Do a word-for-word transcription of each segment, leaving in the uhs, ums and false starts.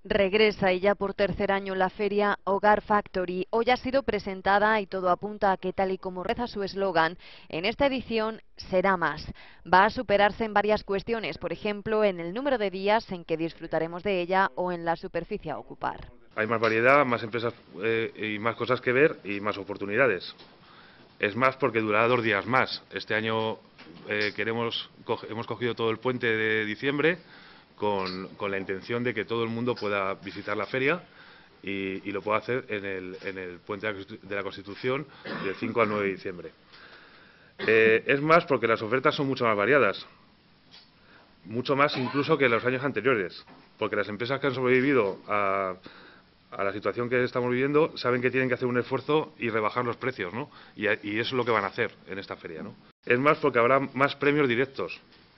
Regresa y ya por tercer año la feria Hogar Factory. Hoy ha sido presentada y todo apunta a que, tal y como reza su eslogan, en esta edición será más. Va a superarse en varias cuestiones, por ejemplo, en el número de días en que disfrutaremos de ella o en la superficie a ocupar. Hay más variedad, más empresas eh, y más cosas que ver y más oportunidades. Es más porque durará dos días más. Este año eh, queremos, hemos cogido todo el puente de diciembre con, con la intención de que todo el mundo pueda visitar la feria y, y lo pueda hacer en el, en el puente de la Constitución del cinco al nueve de diciembre. Eh, es más porque las ofertas son mucho más variadas, mucho más incluso que los años anteriores, porque las empresas que han sobrevivido a, a la situación que estamos viviendo saben que tienen que hacer un esfuerzo y rebajar los precios, ¿no? Y, y eso es lo que van a hacer en esta feria, ¿no? Es más porque habrá más premios directos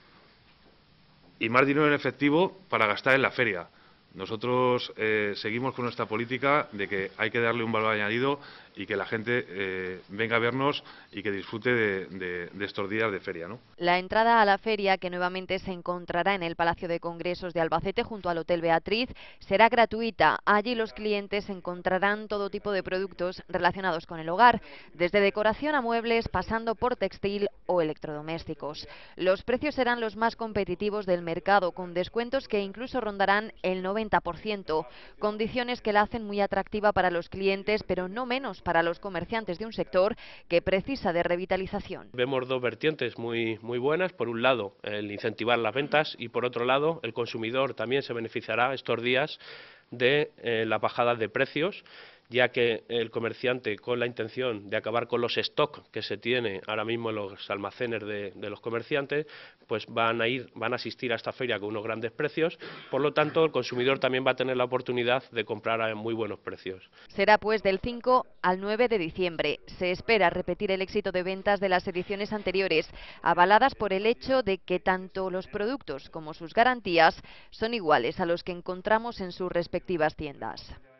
y más dinero en efectivo para gastar en la feria. Nosotros eh, seguimos con nuestra política de que hay que darle un valor añadido y que la gente eh, venga a vernos y que disfrute de, de, de estos días de feria, ¿no? La entrada a la feria, que nuevamente se encontrará en el Palacio de Congresos de Albacete junto al Hotel Beatriz, será gratuita. Allí los clientes encontrarán todo tipo de productos relacionados con el hogar, desde decoración a muebles, pasando por textil o electrodomésticos. Los precios serán los más competitivos del mercado, con descuentos que incluso rondarán el noventa por ciento, condiciones que la hacen muy atractiva para los clientes, pero no menos para los comerciantes de un sector que precisa de revitalización. Vemos dos vertientes muy, muy buenas. Por un lado, el incentivar las ventas y, por otro lado, el consumidor también se beneficiará estos días de eh, la bajada de precios, ya que el comerciante, con la intención de acabar con los stocks que se tiene ahora mismo en los almacenes de, de los comerciantes, pues van a ir, van a asistir a esta feria con unos grandes precios. Por lo tanto, el consumidor también va a tener la oportunidad de comprar a muy buenos precios. Será pues del cinco al nueve de diciembre. Se espera repetir el éxito de ventas de las ediciones anteriores, avaladas por el hecho de que tanto los productos como sus garantías son iguales a los que encontramos en sus respectivas tiendas.